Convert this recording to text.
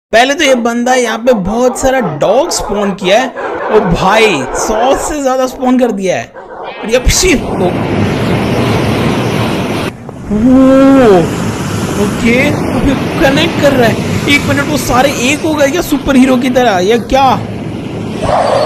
पहले तो ये बंदा यहाँ पे बहुत सारा डॉग स्पॉन किया है और भाई 100 से ज्यादा स्पॉन कर दिया है। और ये ओके कनेक्ट कर रहा है। 1 मिनट वो सारे एक हो गए क्या सुपर हीरो की तरह या क्या?